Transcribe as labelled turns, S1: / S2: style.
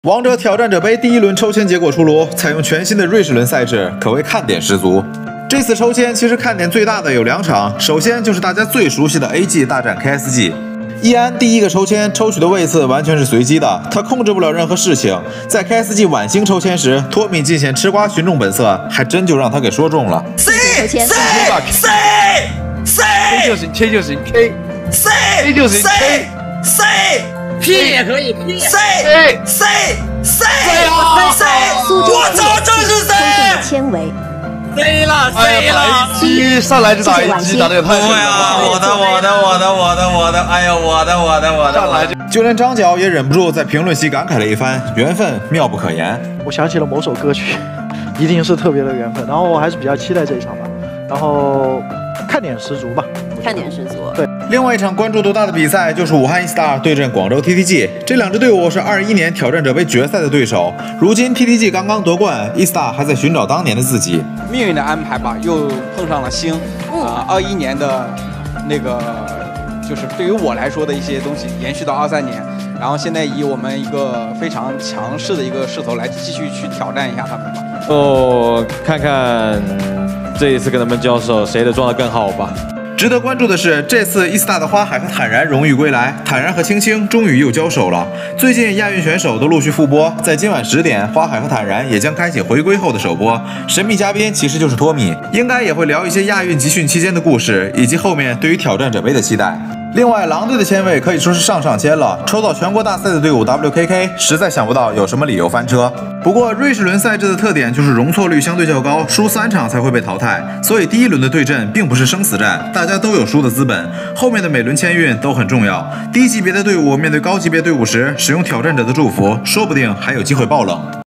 S1: 王者挑战者杯第一轮抽签结果出炉，采用全新的瑞士轮赛制，可谓看点十足。这次抽签其实看点最大的有2场，首先就是大家最熟悉的 AG 大战 KSG。易安第一个抽签抽取的位次完全是随机的，他控制不了任何事情。在 KSG 晚星抽签时，托米尽显吃瓜群众本色，还真就让他给说中了。
S2: C 就行 ，K 就行 ，K 就行 ，K。P 也可以 ，P C， 我操，这是 C，
S3: 纤维
S2: ，C 了 ，C 了，
S4: 一上来就打一击，打得也太顺了。
S2: 我的，哎呀，我的，
S1: 就连张角也忍不住在评论区感慨了一番，缘分妙不可言。
S5: 我想起了某首歌曲，一定是特别的缘分。然后我还是比较期待这一场吧，然后看点十足吧。
S3: 看点十足。
S5: 对，
S1: 另外一场关注度大的比赛就是武汉 E-Star 对阵广州 TTG， 这2支队伍是21年挑战者杯决赛的对手。如今 TTG 刚刚夺冠 ，E-Star 还在寻找当年的自己。
S6: 命运的安排吧，又碰上了星。21年的那个，就是对于我来说的一些东西延续到23年，然后现在以我们一个非常强势的一个势头来继续去挑战一下他们吧。
S4: 看看这一次跟他们交手，谁的状态更好吧。
S1: 值得关注的是，这次 E-Star 的花海和坦然荣誉归来，坦然和青青终于又交手了。最近亚运选手都陆续复播，在今晚10点，花海和坦然也将开启回归后的首播。神秘嘉宾其实就是托米，应该也会聊一些亚运集训期间的故事，以及后面对于挑战者杯的期待。另外，狼队的签位可以说是上签了，抽到全国大赛的队伍 WKK， 实在想不到有什么理由翻车。不过，瑞士轮赛制的特点就是容错率相对较高，输3场才会被淘汰，所以第一轮的对阵并不是生死战，大家都有输的资本。后面的每轮签运都很重要，低级别的队伍面对高级别队伍时，使用挑战者的祝福，说不定还有机会爆冷。